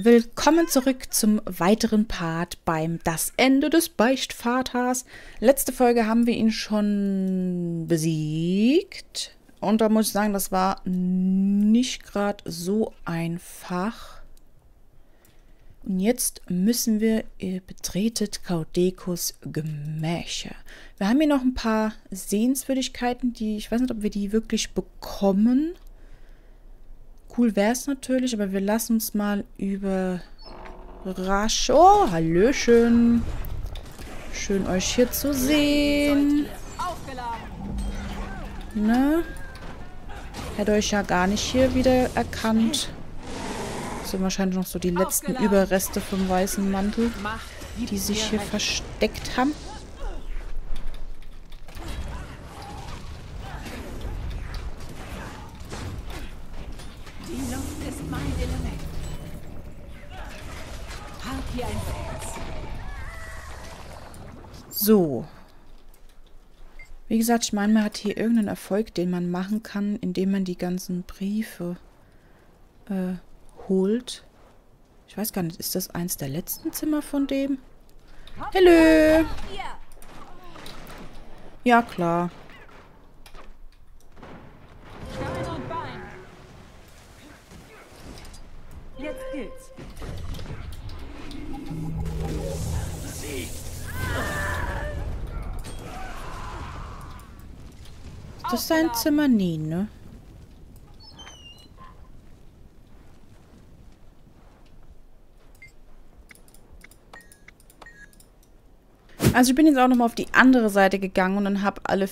willkommen zurück zum weiteren Part beim Das Ende des Beichtvaters. Letzte Folge haben wir ihn schon besiegt. Und da muss ich sagen, das war nicht gerade so einfach. Und jetzt müssen wir, ihr betretet Caudecos Gemächer. Wir haben hier noch ein paar Sehenswürdigkeiten, die, ich weiß nicht, ob wir die wirklich bekommen. Cool wäre es natürlich, aber wir lassen uns mal überraschen. Oh, hallöchen. Schön, euch hier zu sehen. Ne? Hätte euch ja gar nicht hier wieder erkannt. Das sind wahrscheinlich noch so die letzten Überreste vom weißen Mantel, die sich hier versteckt haben. So. Wie gesagt, ich meine, man hat hier irgendeinen Erfolg, den man machen kann, indem man die ganzen Briefe holt. Ich weiß gar nicht, ist das eins der letzten Zimmer von dem? Hallo! Ja, klar. Jetzt geht's. Das ist sein Zimmer nie, ne? Also ich bin jetzt auch nochmal auf die andere Seite gegangen und dann habe alle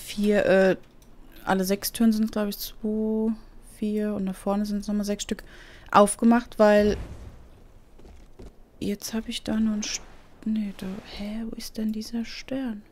6 Türen sind, glaube ich, 2, 4 und da vorne sind es nochmal 6 Stück aufgemacht, weil jetzt habe ich da nur ein nee, da, hä, wo ist denn dieser Stern?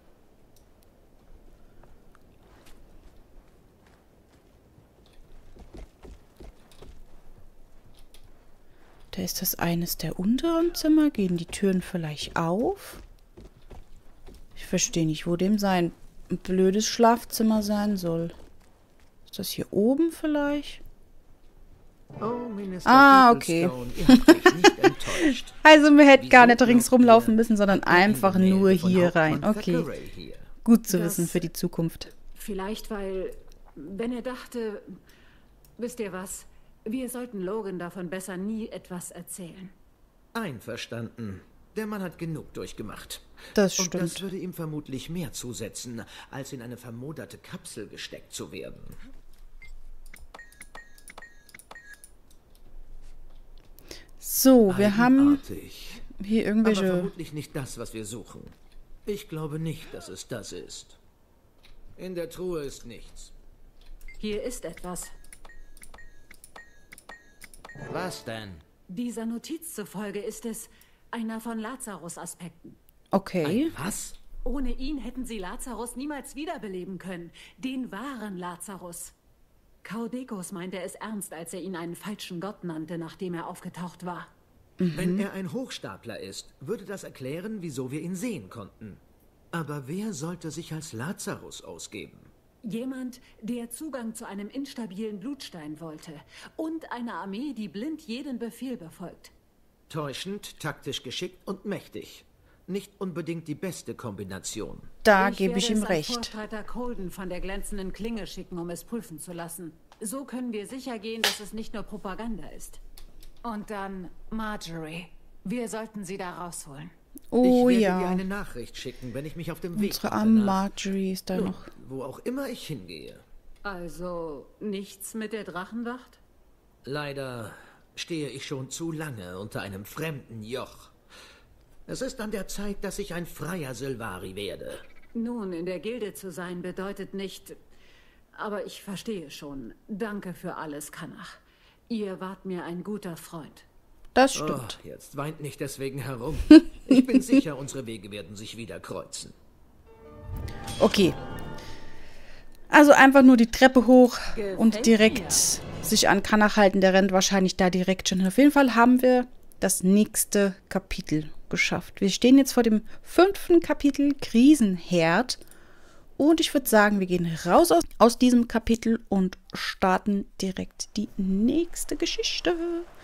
Da ist das eines der unteren Zimmer. Gehen die Türen vielleicht auf? Ich verstehe nicht, wo dem sein blödes Schlafzimmer sein soll. Ist das hier oben vielleicht? Oh, okay. Ihr habt mich nicht enttäuscht. Also wir hätten gar nicht Wieso ringsrum glaubt laufen ihr, müssen, sondern habt ihr in einfach der Nähe nur von hier Hauptmann rein. Okay. Thackeray hier? Gut zu Das- wissen für die Zukunft. Vielleicht, weil, wenn er dachte, wisst ihr was, wir sollten Logan davon besser nie etwas erzählen. Einverstanden. Der Mann hat genug durchgemacht. Das Und das stimmt. würde ihm vermutlich mehr zusetzen, als in eine vermoderte Kapsel gesteckt zu werden. So, wir haben Eigenartig. hier Aber irgendwelche... vermutlich nicht das, was wir suchen. Ich glaube nicht, dass es das ist. In der Truhe ist nichts. Hier ist etwas. Was denn? Dieser Notiz zufolge ist es einer von Lazarus' Aspekten. Okay. Was? Ohne ihn hätten sie Lazarus niemals wiederbeleben können. Den wahren Lazarus. Caudecos meinte es ernst, als er ihn einen falschen Gott nannte, nachdem er aufgetaucht war. Wenn er ein Hochstapler ist, würde das erklären, wieso wir ihn sehen konnten. Aber wer sollte sich als Lazarus ausgeben? Jemand, der Zugang zu einem instabilen Blutstein wollte. Und eine Armee, die blind jeden Befehl befolgt. Täuschend, taktisch geschickt und mächtig. Nicht unbedingt die beste Kombination. Da gebe ich ihm werde es an recht. Vorstreiter Colden von der glänzenden Klinge schicken, um es prüfen zu lassen. So können wir sicher gehen, dass es nicht nur Propaganda ist. Und dann Marjorie. Wir sollten sie da rausholen. Oh ich werde ja. ihr eine Nachricht schicken, wenn ich mich auf dem Weg Unsere mache arme nach- Marjorie ist da Nun, noch. wo auch immer ich hingehe. Also nichts mit der Drachenwacht? Leider stehe ich schon zu lange unter einem fremden Joch. Es ist an der Zeit, dass ich ein freier Sylvari werde. Nun, in der Gilde zu sein bedeutet nicht... Aber ich verstehe schon. Danke für alles, Kanach. Ihr wart mir ein guter Freund. Das Oh, stimmt. jetzt weint nicht deswegen herum. Ich bin sicher, unsere Wege werden sich wieder kreuzen. Okay. Also einfach nur die Treppe hoch und Gefällt direkt mir. sich an Kanach halten. Der rennt wahrscheinlich da direkt schon hin. Auf jeden Fall haben wir das nächste Kapitel geschafft. Wir stehen jetzt vor dem 5. Kapitel Krisenherd. Und ich würde sagen, wir gehen raus aus diesem Kapitel und starten direkt die nächste Geschichte.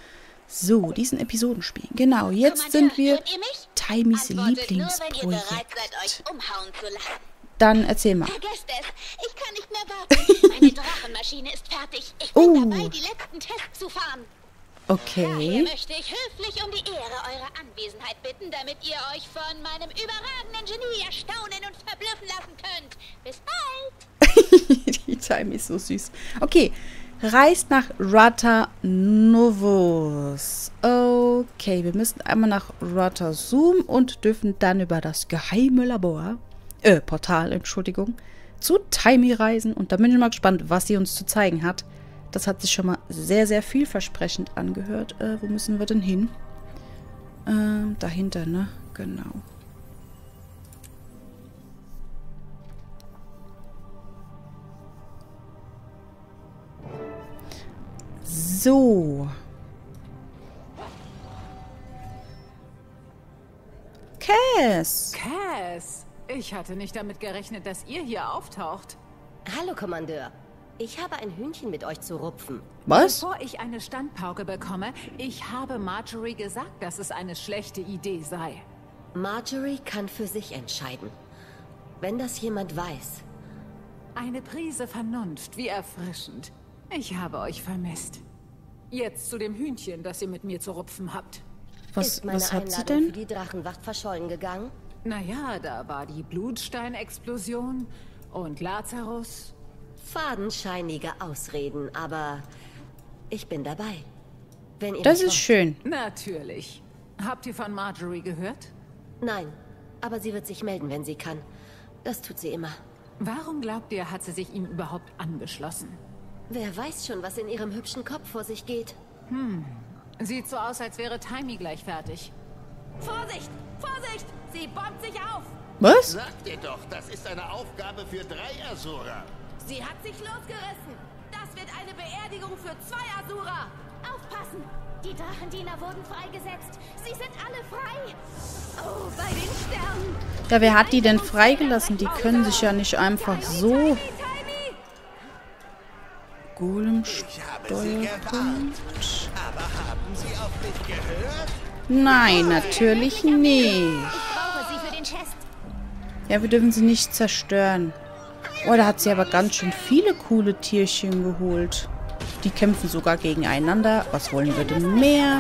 So, diesen Episodenspiel. Genau, jetzt sind wir Timys Lieblingsprojekt. Dann erzähl mal. Vergesst es. Ich kann nicht mehr warten. Meine Drachenmaschine ist fertig. Ich bin dabei, die letzten Tests zu fahren. Daher Okay. möchte ich höflich um die Ehre eurer Anwesenheit bitten, damit ihr euch von meinem überragenden Genie erstaunen und verblüffen lassen könnt. Bis bald. Die Timmy ist so süß. Okay, reist nach Rata Novus. Okay, wir müssen einmal nach Rata Zoom und dürfen dann über das geheime Portal, Entschuldigung, zu Timmy reisen. Und da bin ich mal gespannt, was sie uns zu zeigen hat. Das hat sich schon mal sehr, sehr vielversprechend angehört. Wo müssen wir denn hin? Dahinter, ne? Genau. So. Cass. Cass, ich hatte nicht damit gerechnet, dass ihr hier auftaucht. Hallo, Kommandeur. Ich habe ein Hühnchen mit euch zu rupfen. Was? Bevor ich eine Standpauke bekomme, ich habe Marjorie gesagt, dass es eine schlechte Idee sei. Marjorie kann für sich entscheiden. Wenn das jemand weiß. Eine Prise Vernunft, wie erfrischend. Ich habe euch vermisst. Jetzt zu dem Hühnchen, das ihr mit mir zu rupfen habt. Ist meine Was hat sie Einladung für denn? die Drachenwacht verschollen gegangen? Naja, da war die Blutsteinexplosion und Lazarus. Fadenscheinige Ausreden, aber ich bin dabei. Wenn ihr Das mich ist schön. Natürlich. Habt ihr von Marjorie gehört? Nein, aber sie wird sich melden, wenn sie kann. Das tut sie immer. Warum glaubt ihr, hat sie sich ihm überhaupt angeschlossen? Wer weiß schon, was in ihrem hübschen Kopf vor sich geht. Sieht so aus, als wäre Timmy gleich fertig. Vorsicht! Vorsicht! Sie bombt sich auf! Was? Sag dir doch, das ist eine Aufgabe für 3 Asura. Sie hat sich losgerissen! Das wird eine Beerdigung für 2 Asura! Aufpassen! Die Drachendiener wurden freigesetzt. Sie sind alle frei. Oh, bei den Sternen. Ja, wer hat die denn freigelassen? Die können sich ja nicht einfach so... Ich habe sie gewarnt. Golemsteuerpunkt. Aber haben Sie auf mich gehört? Nein, natürlich nicht. Ich brauche sie für den Test. Ja, wir dürfen sie nicht zerstören. Oh, da hat sie aber ganz schön viele coole Tierchen geholt. Die kämpfen sogar gegeneinander. Was wollen wir denn mehr?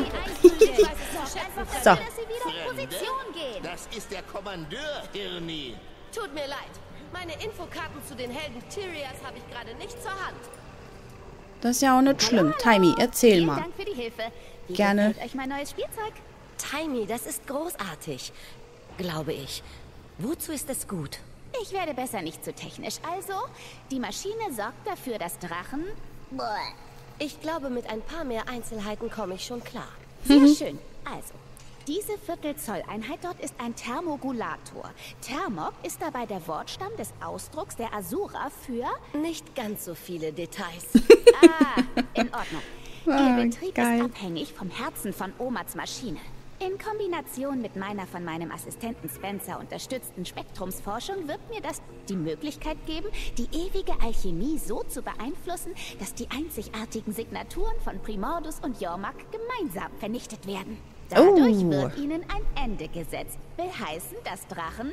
So. Dass sie wieder in Position gehen. Das ist der Kommandeur, Hirni. Tut mir leid. Meine Infokarten zu den Helden Tyrias habe ich gerade nicht zur Hand. Das ist ja auch nicht schlimm. Timmy, erzähl Vielen mal. Dank für die Hilfe. Wie Gerne. gefällt euch mein neues Spielzeug? Timmy, das ist großartig. Glaube ich. Wozu ist es gut? Ich werde besser nicht zu technisch. Also, die Maschine sorgt dafür, dass Drachen... Ich glaube, mit ein paar mehr Einzelheiten komme ich schon klar. Sehr schön. Also, diese Viertelzolleinheit dort ist ein Thermogulator. Thermog ist dabei der Wortstamm des Ausdrucks der Asura für... Nicht ganz so viele Details. Ah, in Ordnung. Ah, Ihr Betrieb geil. ist abhängig vom Herzen von Omats Maschine. In Kombination mit meiner von meinem Assistenten Spencer unterstützten Spektrumsforschung wird mir das die Möglichkeit geben, die ewige Alchemie so zu beeinflussen, dass die einzigartigen Signaturen von Primordus und Jormak gemeinsam vernichtet werden. Dadurch Oh. wird ihnen ein Ende gesetzt. Will heißen, dass Drachen...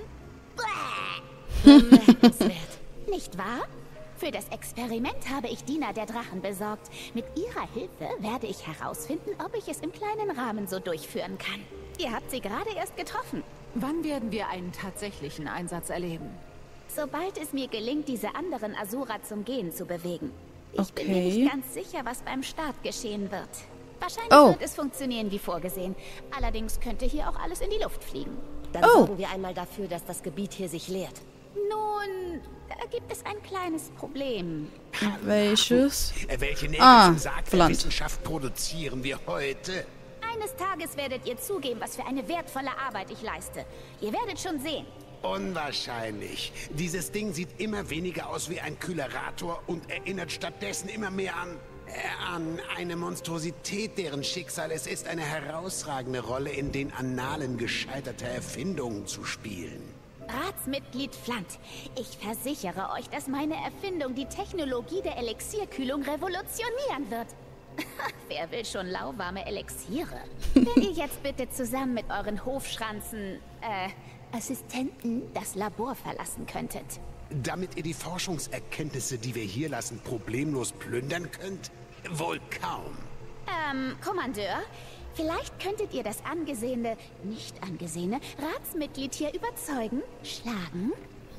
Bemerkenswert. Nicht wahr? Für das Experiment habe ich Diener der Drachen besorgt. Mit ihrer Hilfe werde ich herausfinden, ob ich es im kleinen Rahmen so durchführen kann. Ihr habt sie gerade erst getroffen. Wann werden wir einen tatsächlichen Einsatz erleben? Sobald es mir gelingt, diese anderen Asura zum Gehen zu bewegen. Ich bin mir Okay. nicht ganz sicher, was beim Start geschehen wird. Wahrscheinlich Oh. wird es funktionieren wie vorgesehen. Allerdings könnte hier auch alles in die Luft fliegen. Dann Oh. sorgen wir einmal dafür, dass das Gebiet hier sich leert. Nun, da gibt es ein kleines Problem. Welches? Welche Ah, nervischen Sarg der Verland. Wissenschaft produzieren wir heute? Eines Tages werdet ihr zugeben, was für eine wertvolle Arbeit ich leiste. Ihr werdet schon sehen. Unwahrscheinlich. Dieses Ding sieht immer weniger aus wie ein Kühlerator und erinnert stattdessen immer mehr an eine Monstrosität, deren Schicksal es ist, eine herausragende Rolle in den Annalen gescheiterter Erfindungen zu spielen. Ratsmitglied Flant, ich versichere euch, dass meine Erfindung die Technologie der Elixierkühlung revolutionieren wird. Wer will schon lauwarme Elixiere? Wenn ihr jetzt bitte zusammen mit euren Hofschranzen, Assistenten das Labor verlassen könntet. Damit ihr die Forschungserkenntnisse, die wir hier lassen, problemlos plündern könnt? Wohl kaum. Kommandeur, vielleicht könntet ihr das nicht angesehene Ratsmitglied hier überzeugen, schlagen?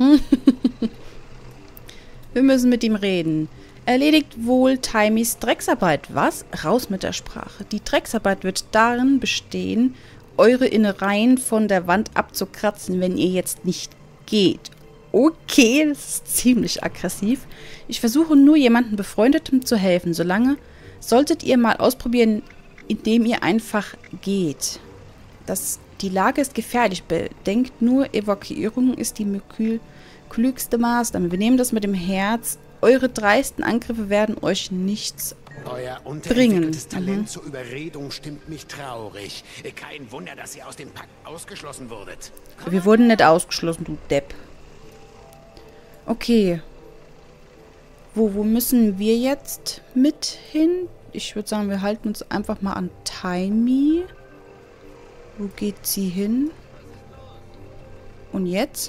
Wir müssen mit ihm reden. Erledigt wohl Timys Drecksarbeit. Was? Raus mit der Sprache. Die Drecksarbeit wird darin bestehen, eure Innereien von der Wand abzukratzen, wenn ihr jetzt nicht geht. Okay, das ist ziemlich aggressiv. Ich versuche nur, jemandem Befreundetem zu helfen. Solange solltet ihr mal ausprobieren, indem ihr einfach geht. Die Lage ist gefährlich. Bedenkt nur, Evakuierung ist die klügste Maßnahme. Wir nehmen das mit dem Herz. Eure dreisten Angriffe werden euch nichts Euer bringen. unterentwickeltes Talent zur Überredung stimmt mich traurig. Kein Wunder, dass ihr aus dem Pakt ausgeschlossen wurdet. Wir wurden nicht ausgeschlossen, du Depp. Okay. Wo müssen wir jetzt mit hin? Ich würde sagen, wir halten uns einfach mal an Timy. Wo geht sie hin? Und jetzt?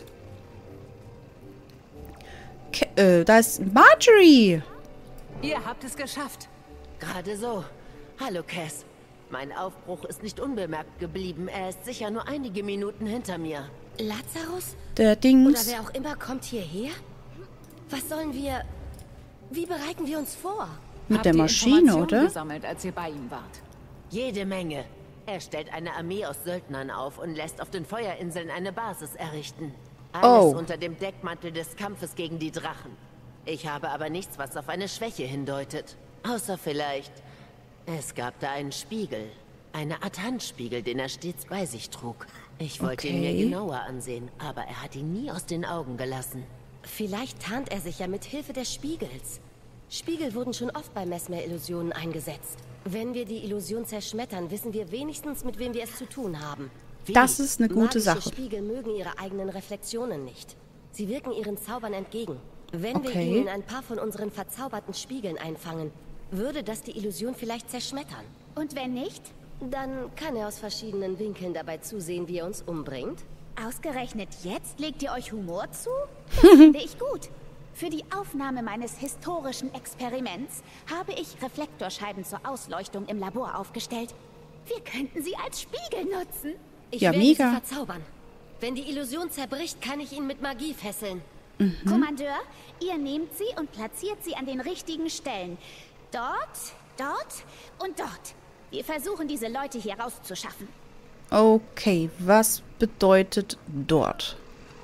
Da ist Marjorie. Ihr habt es geschafft. Gerade so. Hallo, Cass. Mein Aufbruch ist nicht unbemerkt geblieben. Er ist sicher nur einige Minuten hinter mir. Lazarus? Der Oder Dings. wer auch immer kommt hierher? Was sollen wir... Wie bereiten wir uns vor? Mit Habt der ihr Maschine, Informationen oder? gesammelt, als ihr bei ihm wart? Jede Menge. Er stellt eine Armee aus Söldnern auf und lässt auf den Feuerinseln eine Basis errichten. Alles unter dem Deckmantel des Kampfes gegen die Drachen. Ich habe aber nichts, was auf eine Schwäche hindeutet. Außer vielleicht, es gab da einen Spiegel. Eine Art Handspiegel, den er stets bei sich trug. Ich wollte ihn mir genauer ansehen, aber er hat ihn nie aus den Augen gelassen. Vielleicht tarnt er sich ja mit Hilfe des Spiegels. Spiegel wurden schon oft bei Mesmer-Illusionen eingesetzt. Wenn wir die Illusion zerschmettern, wissen wir wenigstens, mit wem wir es zu tun haben. Das ist eine gute Magische Sache. Spiegel mögen ihre eigenen Reflexionen nicht. Sie wirken ihren Zaubern entgegen. Wenn wir Okay. ihnen ein paar von unseren verzauberten Spiegeln einfangen, würde das die Illusion vielleicht zerschmettern. Und wenn nicht? Dann kann er aus verschiedenen Winkeln dabei zusehen, wie er uns umbringt. Ausgerechnet jetzt legt ihr euch Humor zu? Das finde ich gut. Für die Aufnahme meines historischen Experiments habe ich Reflektorscheiben zur Ausleuchtung im Labor aufgestellt. Wir könnten sie als Spiegel nutzen. Ich Ja, werde mega. sie verzaubern. Wenn die Illusion zerbricht, kann ich ihn mit Magie fesseln. Kommandeur, ihr nehmt sie und platziert sie an den richtigen Stellen. Dort, dort und dort. Wir versuchen, diese Leute hier rauszuschaffen. Okay, was bedeutet dort?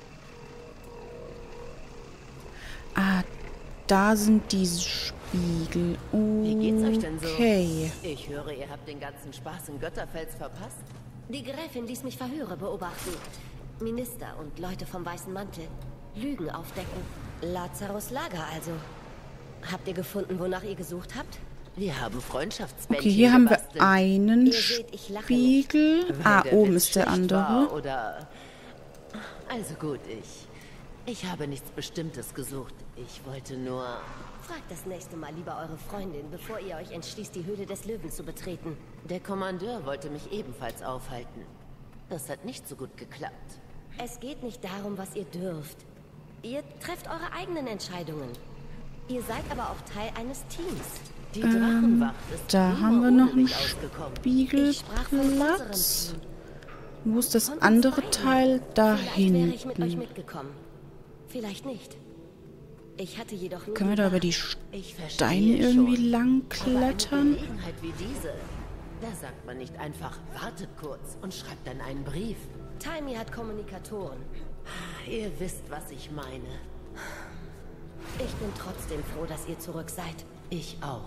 Ah, da sind diese Spiegel. Wie geht's euch denn so? Okay. Ich höre, ihr habt den ganzen Spaß in Götterfels verpasst. Die Gräfin ließ mich Verhöre beobachten. Minister und Leute vom Weißen Mantel. Lügen aufdecken. Lazarus Lager also. Habt ihr gefunden, wonach ihr gesucht habt? Wir haben Freundschaftsbändchen Okay, hier haben wir gebastelt. einen Ihr seht, ich lache Spiegel. Wenn Ah, der oben Witz ist der schlecht andere. war Oder... Also gut, ich habe nichts Bestimmtes gesucht. Ich wollte nur... Fragt das nächste Mal lieber eure Freundin, bevor ihr euch entschließt, die Höhle des Löwen zu betreten. Der Kommandeur wollte mich ebenfalls aufhalten. Das hat nicht so gut geklappt. Es geht nicht darum, was ihr dürft. Ihr trefft eure eigenen Entscheidungen. Ihr seid aber auch Teil eines Teams. Die Drachenwacht ist Da prima haben wir ohne noch einen mich ausgekommen. Ich sprach von unserem Spiegelplatz. Team. Wo ist das Von uns andere beiden. Teil? Da Vielleicht wäre ich mit euch hinten. mitgekommen. Vielleicht nicht. Ich hatte jedoch nie Können wir da über die Ich verstehe Steine irgendwie schon. lang Aber eine klettern? Gelegenheit wie diese, da sagt man nicht einfach, wartet kurz und schreibt dann einen Brief. Timy hat Kommunikatoren. Ihr wisst, was ich meine. Ich bin trotzdem froh, dass ihr zurück seid. Ich auch.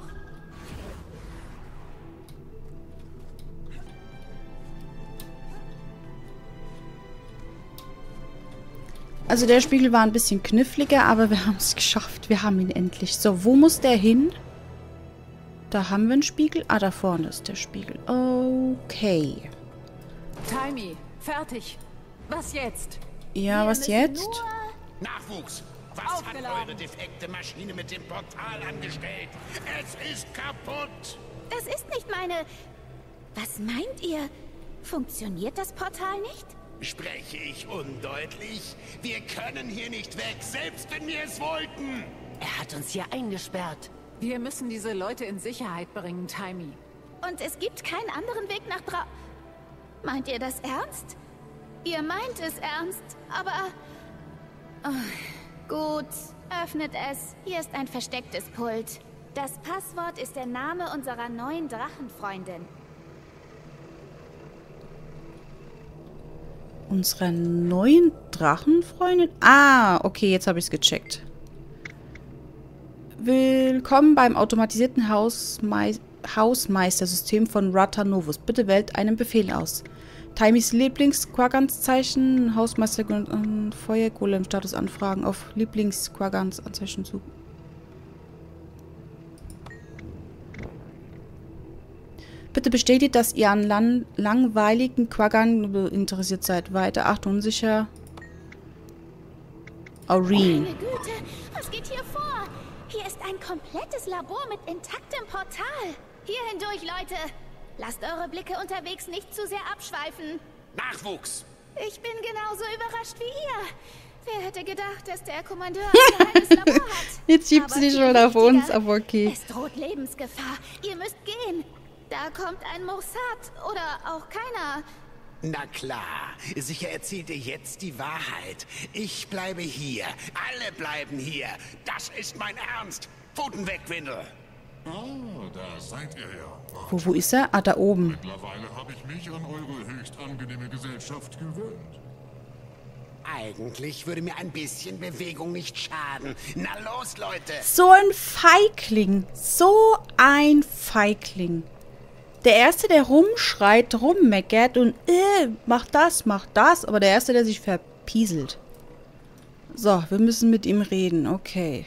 Also der Spiegel war ein bisschen kniffliger, aber wir haben es geschafft. Wir haben ihn endlich. So, wo muss der hin? Da haben wir einen Spiegel. Ah, da vorne ist der Spiegel. Okay. Timy, fertig. Was jetzt? Ja, was jetzt? Nachwuchs! Was hat Aufgeladen. eure defekte Maschine mit dem Portal angestellt? Es ist kaputt! Das ist nicht meine... Was meint ihr? Funktioniert das Portal nicht? Spreche ich undeutlich? Wir können hier nicht weg, selbst wenn wir es wollten. Er hat uns hier eingesperrt. Wir müssen diese Leute in Sicherheit bringen, Taimi. Und es gibt keinen anderen Weg nach Meint ihr das ernst? Ihr meint es ernst, aber... Oh, gut, öffnet es. Hier ist ein verstecktes Pult. Das Passwort ist der Name unserer neuen Drachenfreundin. Unserer neuen Drachenfreundin? Ah, okay, jetzt habe ich es gecheckt. Willkommen beim automatisierten Hausmeistersystem von Rata Novus. Bitte wählt einen Befehl aus. Taimis Lieblings-Quagans-Zeichen, Hausmeister und Feuergolem-Status anfragen auf Lieblings-Quagans-Zeichen zu. Bitte bestätigt, dass ihr an langweiligen Quaggan interessiert seid. Weiter, Achtung, unsicher. Aureen. Meine Güte, was geht hier vor? Hier ist ein komplettes Labor mit intaktem Portal. Hier hindurch, Leute. Lasst eure Blicke unterwegs nicht zu sehr abschweifen. Nachwuchs! Ich bin genauso überrascht wie ihr. Wer hätte gedacht, dass der Kommandeur ein geheimes Labor hat? Jetzt schiebt sie die Schuld auf uns, aber okay. Es droht Lebensgefahr. Ihr müsst gehen. Da kommt ein Mossad oder auch keiner. Na klar, sicher erzählt ihr jetzt die Wahrheit. Ich bleibe hier, alle bleiben hier. Das ist mein Ernst. Pfoten weg, Windel. Ah, da seid ihr ja. Wo ist er? Ah, da oben. Mittlerweile habe ich mich an eure höchst angenehme Gesellschaft gewöhnt. Eigentlich würde mir ein bisschen Bewegung nicht schaden. Na los, Leute. So ein Feigling. So ein Feigling. Der Erste, der rumschreit, rummeckert und mach das, aber der Erste, der sich verpieselt. So, wir müssen mit ihm reden, okay.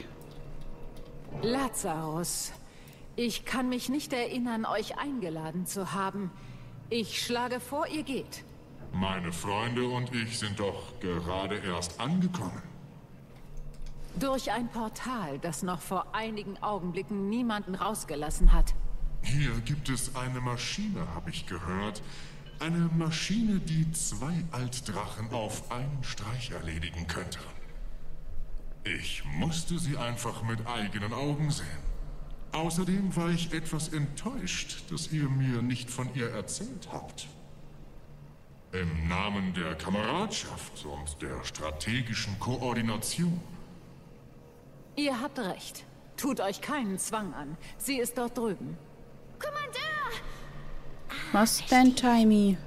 Lazarus, ich kann mich nicht erinnern, euch eingeladen zu haben. Ich schlage vor, ihr geht. Meine Freunde und ich sind doch gerade erst angekommen. Durch ein Portal, das noch vor einigen Augenblicken niemanden rausgelassen hat. Hier gibt es eine Maschine, habe ich gehört. Eine Maschine, die 2 Altdrachen auf einen Streich erledigen könnte. Ich musste sie einfach mit eigenen Augen sehen. Außerdem war ich etwas enttäuscht, dass ihr mir nicht von ihr erzählt habt. Im Namen der Kameradschaft und der strategischen Koordination. Ihr habt recht. Tut euch keinen Zwang an. Sie ist dort drüben. Kommandeur! Was denn, Taimi?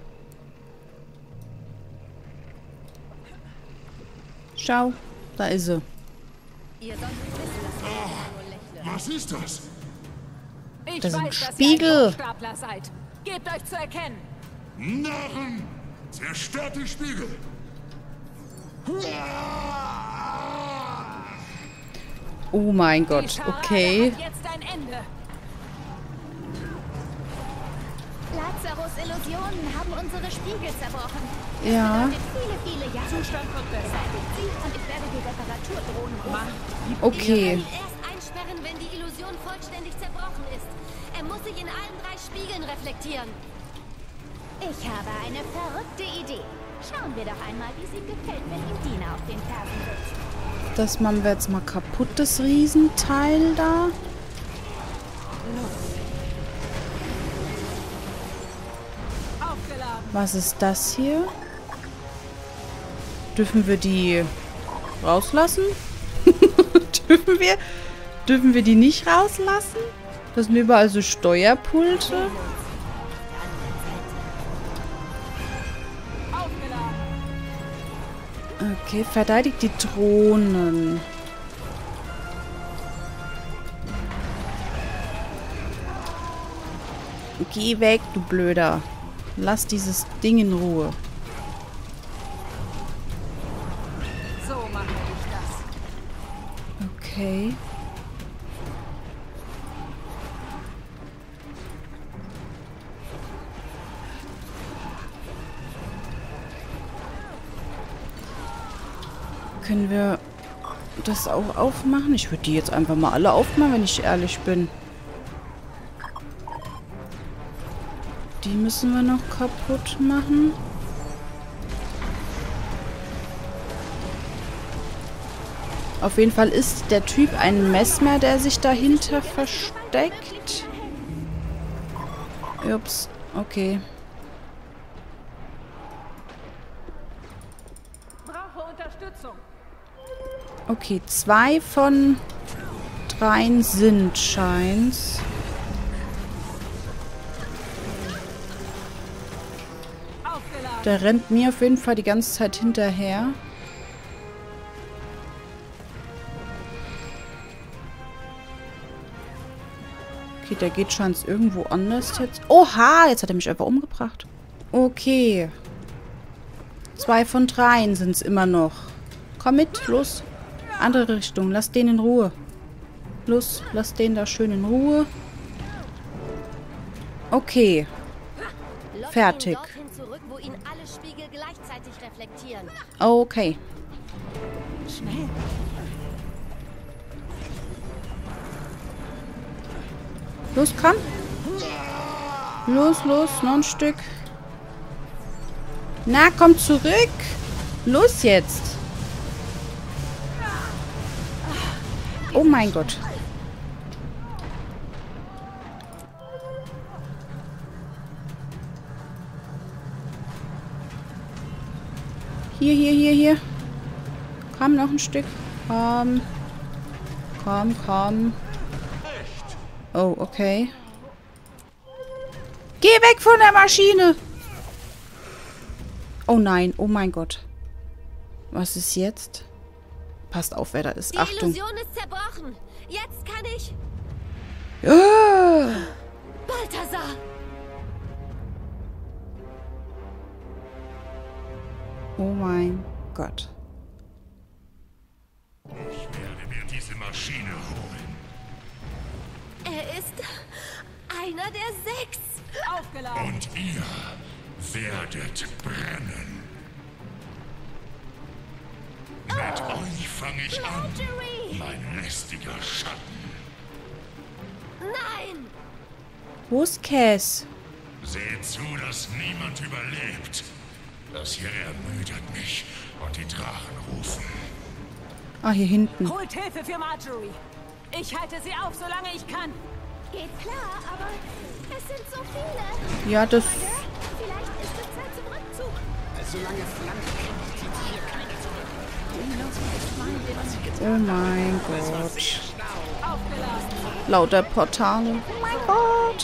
Schau, da ist sie. Was ist das? Ich Das ist ein weiß, dass Spiegel. ihr ein Hochstapler seid. Gebt euch zu erkennen. Narren! Zerstört die Spiegel! Oh mein Die Gott, Scharade okay. hat jetzt ein Ende. Lazarus Illusionen haben unsere Spiegel zerbrochen. Ja. Das bedeutet viele Jahre. Zustand wird besser. Sie und ich werde die Reparaturdrohnen rufen. Okay. Ihn erst einsperren, wenn die Illusion vollständig zerbrochen ist. Er muss sich in allen 3 Spiegeln reflektieren. Ich habe eine verrückte Idee. Schauen wir doch einmal, wie es ihm gefällt, wenn ihm Diener auf den Fersen sitzt. Das machen wir jetzt mal kaputt, das Riesenteil da. Aufgeladen. Was ist das hier? Dürfen wir die rauslassen? Dürfen wir die nicht rauslassen? Das sind überall so Steuerpulte. Okay, verteidigt die Drohnen. Geh weg, du Blöder. Lass dieses Ding in Ruhe. So mache ich das. Okay. Können wir das auch aufmachen? Ich würde die jetzt einfach mal alle aufmachen, wenn ich ehrlich bin. die müssen wir noch kaputt machen. Auf jeden Fall ist der Typ ein Messmer, der sich dahinter versteckt. Ups, okay. Brauche Unterstützung. Okay, 2 von 3 sind scheint's. Der rennt mir auf jeden Fall die ganze Zeit hinterher. Okay, der geht schon irgendwo anders jetzt. Oha, jetzt hat er mich einfach umgebracht. Okay. 2 von 3 sind es immer noch. Komm mit, los. Andere Richtung, lass den in Ruhe. Los, lass den da schön in Ruhe. Okay. Fertig. Zurück, wo ihn alle Spiegel gleichzeitig reflektieren. Okay. Schnell. Los, komm. Los, los, noch ein Stück. Na, komm zurück. Los jetzt. Oh mein Gott. Hier, hier, hier, hier. Komm, noch ein Stück. Komm. Komm, komm. Oh, okay. Geh weg von der Maschine! Oh nein, oh mein Gott. Was ist jetzt? Passt auf, wer da ist. Die Achtung. Illusion ist zerbrochen. Jetzt kann ich... Ah! Balthasar! Oh mein Gott. Ich werde mir diese Maschine holen. Er ist einer der 6. Aufgeladen. Und ihr werdet brennen. Mit euch fange ich an, Marjorie! mein lästiger Schatten. Nein! Wo ist Cass? Seht zu, dass niemand überlebt. Das hier ermüdet mich und die Drachen rufen. Ah, hier hinten. Holt Hilfe für Marjorie. Ich halte sie auf, solange ich kann. Geht klar, aber es sind so viele. Ja, das... Vielleicht ist es Zeit zum Rückzug. Solange Flanke kriegt, zieht sich hier keiner zurück. Oh mein Gott. Aufgeladen. Lauter Portale. Oh mein Gott.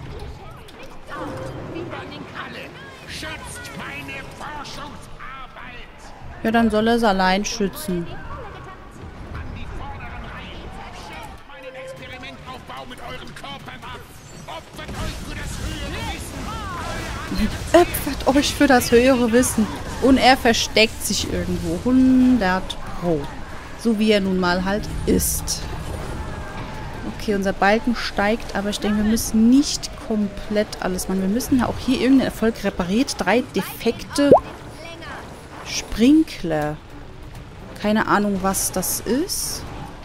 Schützt meine Forschungsarbeit! Ja, dann soll er es allein schützen. An die vorderen Reihen! Schafft meinen Experimentaufbau mit euren Körpern ab! Opfert euch für das höhere Wissen! Opfert euch für das höhere Wissen. Und er versteckt sich irgendwo. 100 Pro. So wie er nun mal halt ist. Okay, unser Balken steigt, aber ich denke, wir müssen nicht komplett alles machen. Wir müssen auch hier irgendeinen Erfolg repariert. 3 defekte Sprinkler. Keine Ahnung, was das ist.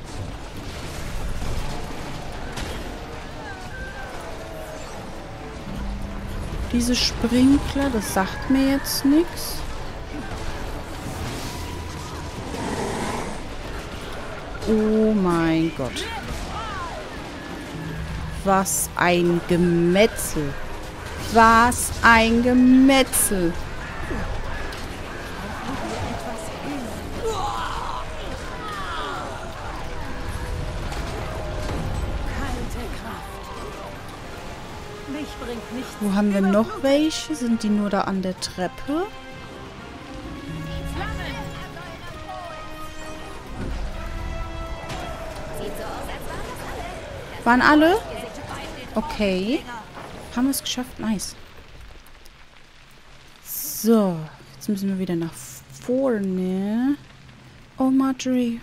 Diese Sprinkler, das sagt mir jetzt nichts. Oh mein Gott. Was ein Gemetzel. Was ein Gemetzel. Kalte Kraft. Mich bringt nichts. Wo haben wir noch welche? Sind die nur da an der Treppe? Waren alle? Okay. Haben wir es geschafft? Nice. So. Jetzt müssen wir wieder nach vorne. Oh, Marjorie.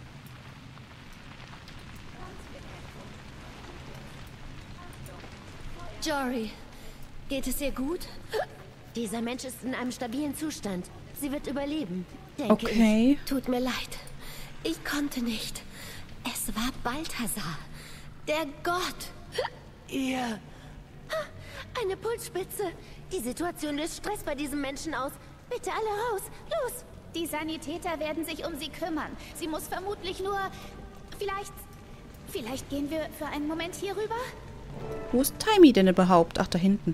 Jory, geht es ihr gut? Dieser Mensch ist in einem stabilen Zustand. Sie wird überleben, denke Okay. ich. Tut mir leid. Ich konnte nicht. Es war Balthasar. Der Gott. Ihr... Eine Pulsspitze. Die Situation löst Stress bei diesem Menschen aus. Bitte alle raus. Los! Die Sanitäter werden sich um sie kümmern. Sie muss vermutlich nur... Vielleicht gehen wir für einen Moment hier rüber? Wo ist Timmy denn überhaupt? Ach, da hinten.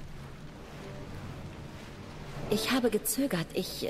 Ich habe gezögert.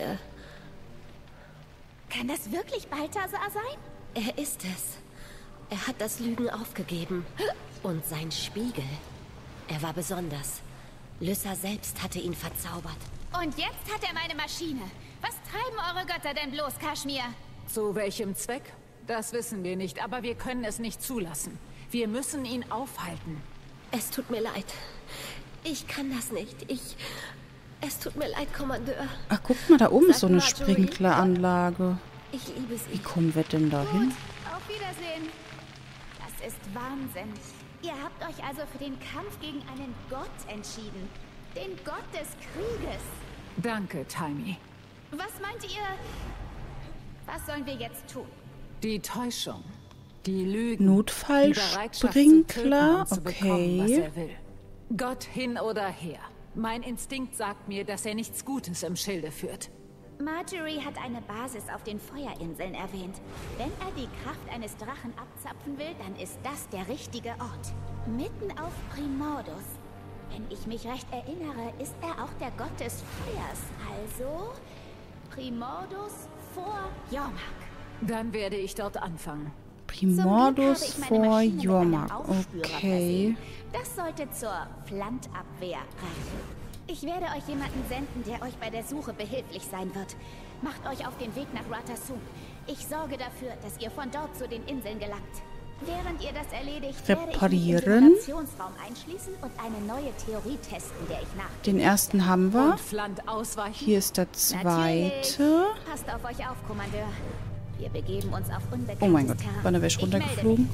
Kann das wirklich Balthasar sein? Er ist es. Er hat das Lügen aufgegeben. Und sein Spiegel. Er war besonders. Lyssa selbst hatte ihn verzaubert. Und jetzt hat er meine Maschine. Was treiben eure Götter denn bloß, Kaschmir? Zu welchem Zweck? Das wissen wir nicht, aber wir können es nicht zulassen. Wir müssen ihn aufhalten. Es tut mir leid. Ich kann das nicht. Es tut mir leid, Kommandeur. Ach, guck mal, da oben ist so eine Marjorie. Sprinkleranlage. Ich liebe sie. Wie kommen wir denn da hin? Auf Wiedersehen. Das ist Wahnsinn. Ihr habt euch also für den Kampf gegen einen Gott entschieden. Den Gott des Krieges. Danke, Timmy. Was meint ihr? Was sollen wir jetzt tun? Die Täuschung, die Lügen, Notfallsprinkler, okay. Was okay. er will. Gott hin oder her. Mein Instinkt sagt mir, dass er nichts Gutes im Schilde führt. Marjorie hat eine Basis auf den Feuerinseln erwähnt. Wenn er die Kraft eines Drachen abzapfen will, dann ist das der richtige Ort. Mitten auf Primordus. Wenn ich mich recht erinnere, ist er auch der Gott des Feuers. Also Primordus vor Jormak. Dann werde ich dort anfangen. Primordus vor Jormak. Okay. Das sollte zur Pflandabwehr reichen. Ich werde euch jemanden senden, der euch bei der Suche behilflich sein wird. Macht euch auf den Weg nach Ratasum. Ich sorge dafür, dass ihr von dort zu den Inseln gelangt. Während ihr das erledigt, werde ich den Integrationsraum einschließen und eine neue Theorie testen, der ich nach. Den ersten haben wir. Und Fland ausweichen. Hier ist der zweite. Passt auf euch auf, Kommandeur. Wir begeben uns auf unbekanntes Oh mein Gott, Terrain. war eine Wäsche Ich melde runtergeflogen.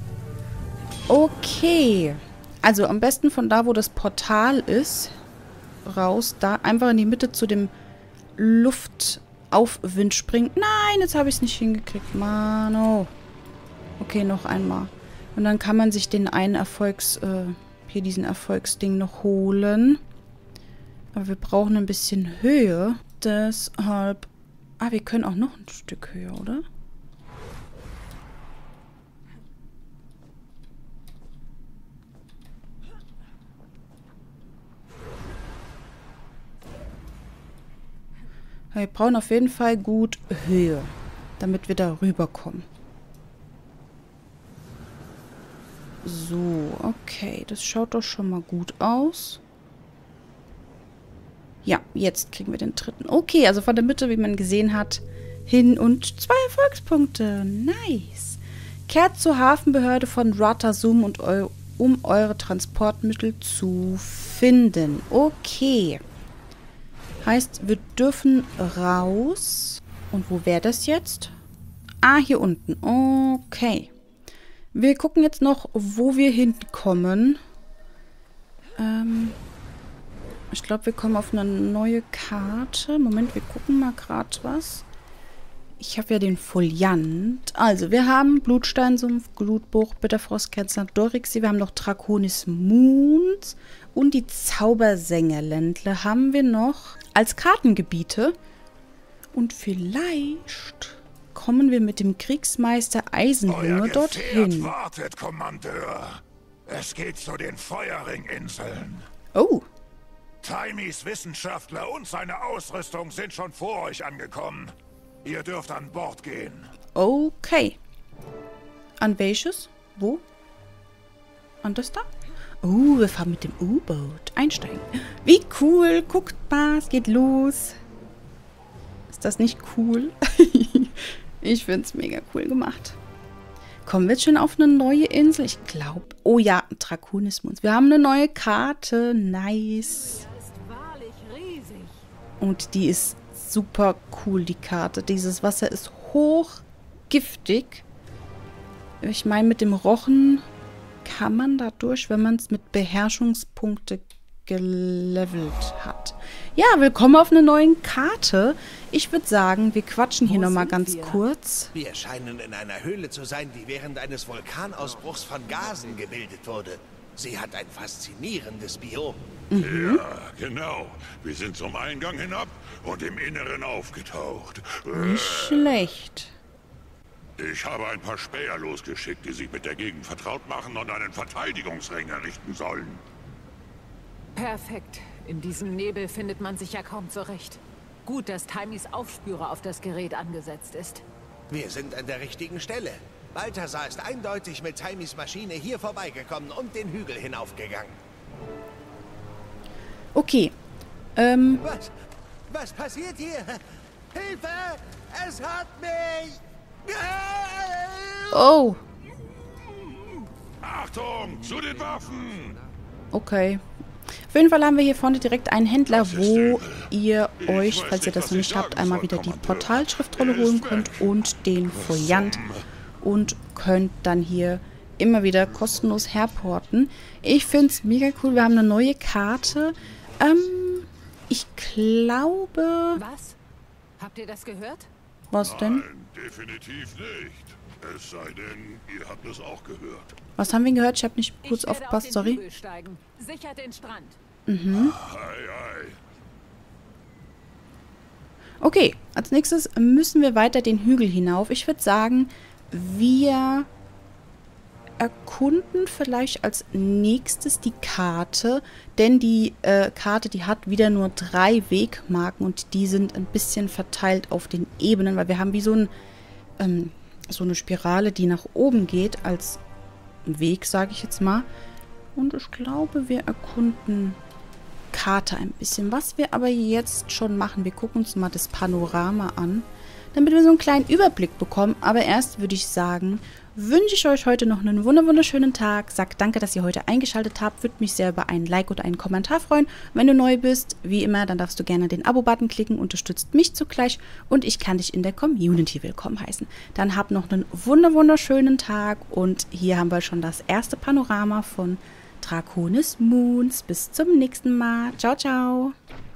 Okay. Also am besten von da, wo das Portal ist, raus, da einfach in die Mitte zu dem Luftaufwind springen. Nein, jetzt habe ich es nicht hingekriegt. Mano. Okay, noch einmal. Und dann kann man sich den einen hier diesen Erfolgsding noch holen. Aber wir brauchen ein bisschen Höhe. Deshalb... Ah, wir können auch noch ein Stück höher, oder? Wir brauchen auf jeden Fall gut Höhe, damit wir da rüberkommen. So, okay, das schaut doch schon mal gut aus. Ja, jetzt kriegen wir den dritten. Okay, also von der Mitte, wie man gesehen hat, hin und 2 Erfolgspunkte. Nice. Kehrt zur Hafenbehörde von Ratasum und um eure Transportmittel zu finden. Okay. Heißt, wir dürfen raus. Und wo wäre das jetzt? Ah, hier unten. Okay. Wir gucken jetzt noch, wo wir hinkommen. Ich glaube, wir kommen auf eine neue Karte. Moment, wir gucken mal gerade was. Ich habe ja den Foliant. Also, wir haben Blutsteinsumpf, Glutbuch, Bitterfrostkerzen, Dorixie. Wir haben noch Draconis Moons. Und die Zaubersängerländle haben wir noch als Kartengebiete. Und vielleicht kommen wir mit dem Kriegsmeister Eisenlunge dorthin. Wartet, Kommandeur. Es geht zu den Feuerringinseln. Oh. Timys Wissenschaftler und seine Ausrüstung sind schon vor euch angekommen. Ihr dürft an Bord gehen. Okay. An welches? Wo? An das da? Oh, wir fahren mit dem U-Boot. Einsteigen. Wie cool. Guckt mal, es geht los. Ist das nicht cool? Ich finde es mega cool gemacht. Kommen wir jetzt schon auf eine neue Insel? Ich glaube. Oh ja, Draconismus. Wir haben eine neue Karte. Nice. Das ist wahrlich riesig. Und die ist super cool, die Karte. Dieses Wasser ist hochgiftig. Ich meine, mit dem Rochen kann man dadurch, wenn man es mit Beherrschungspunkte gelevelt hat. Ja, willkommen auf einer neuen Karte. Ich würde sagen, wir quatschen hier nochmal ganz kurz. Wir scheinen in einer Höhle zu sein, die während eines Vulkanausbruchs von Gasen gebildet wurde. Sie hat ein faszinierendes Biom. Ja, genau. Wir sind zum Eingang hinab und im Inneren aufgetaucht. Nicht schlecht. Ich habe ein paar Späher losgeschickt, die sich mit der Gegend vertraut machen und einen Verteidigungsring errichten sollen. Perfekt. In diesem Nebel findet man sich ja kaum zurecht. Gut, dass Timys Aufspürer auf das Gerät angesetzt ist. Wir sind an der richtigen Stelle. Balthasar ist eindeutig mit Timys Maschine hier vorbeigekommen und den Hügel hinaufgegangen. Okay. Was passiert hier? Hilfe! Es hat mich! Oh. Achtung, zu den Waffen! Okay. Auf jeden Fall haben wir hier vorne direkt einen Händler, wo ihr euch, falls ihr das noch nicht habt, einmal wieder die Portalschriftrolle holen könnt und den Foliant und könnt dann hier immer wieder kostenlos herporten. Ich finde es mega cool. Wir haben eine neue Karte. Ich glaube... Was? Habt ihr das gehört? Was denn? Nein, definitiv nicht. Es sei denn, ihr habt es auch gehört. Was haben wir gehört? Ich habe nicht kurz aufgepasst, sorry. Sichert den Strand. Mhm. Ei. Okay, als nächstes müssen wir weiter den Hügel hinauf. Ich würde sagen, wir erkunden vielleicht als nächstes die Karte, denn die Karte, die hat wieder nur 3 Wegmarken und die sind ein bisschen verteilt auf den Ebenen, weil wir haben wie so eine Spirale, die nach oben geht als Weg, sage ich jetzt mal. Und ich glaube, wir erkunden Karte ein bisschen. Was wir aber jetzt schon machen, wir gucken uns mal das Panorama an, damit wir so einen kleinen Überblick bekommen. Aber erst würde ich sagen, wünsche ich euch heute noch einen wunderschönen Tag. Sagt danke, dass ihr heute eingeschaltet habt. Würde mich sehr über ein Like oder einen Kommentar freuen. Wenn du neu bist, wie immer, dann darfst du gerne den Abo-Button klicken. Unterstützt mich zugleich und ich kann dich in der Community willkommen heißen. Dann habt noch einen wunderschönen Tag und hier haben wir schon das erste Panorama von Draconis Moons. Bis zum nächsten Mal. Ciao, ciao.